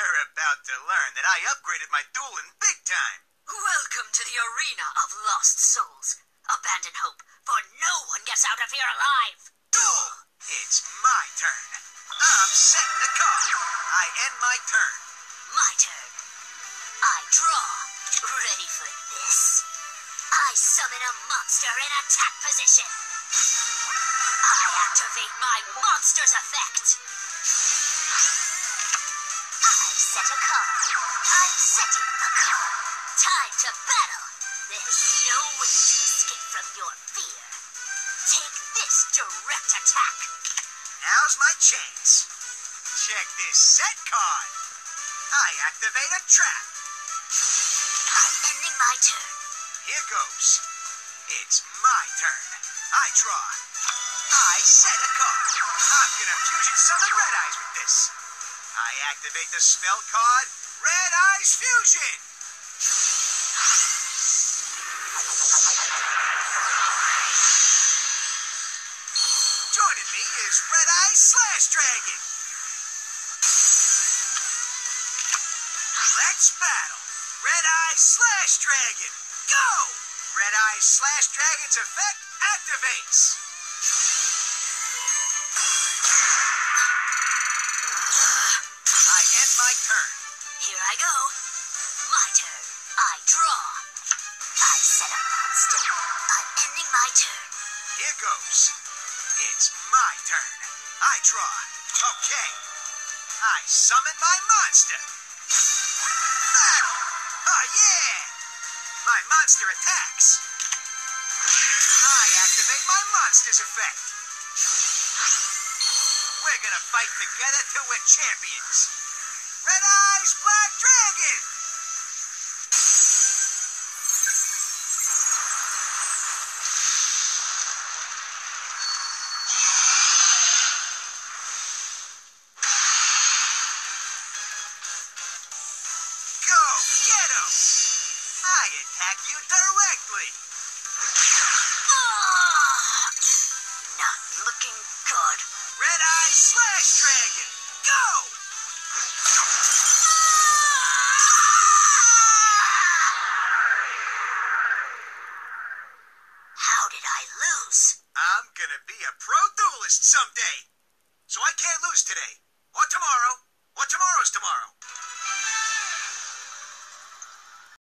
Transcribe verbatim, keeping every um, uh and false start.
You're about to learn that I upgraded my dueling big time. Welcome to the arena of lost souls. Abandon hope, for no one gets out of here alive. Duel! It's my turn. I'm setting the card. I end my turn. My turn. I draw. Ready for this? I summon a monster in attack position. I activate my monster's effect. I set a card. I'm setting a card. Time to battle. There's no way to escape from your fear. Take this direct attack. Now's my chance. Check this set card. I activate a trap. I'm ending my turn. Here goes. It's my turn. I draw. I set a card. I'm gonna fusion summon Red Eyes with this. I activate the spell card, Red Eyes Fusion. Joining me is Red Eyes Slash Dragon. Let's battle. Red Eyes Slash Dragon. Go! Red Eyes Slash Dragon's effect activates. I end my turn. Here I go. My turn. I draw. I set a monster. I'm ending my turn. Here goes. It's my turn. I draw. Okay. I summon my monster. Battle! Oh yeah! My monster attacks. I activate my monster's effect. We're gonna fight together till we're champions. Red Eyes Black Dragon! Go get him! I attack you directly!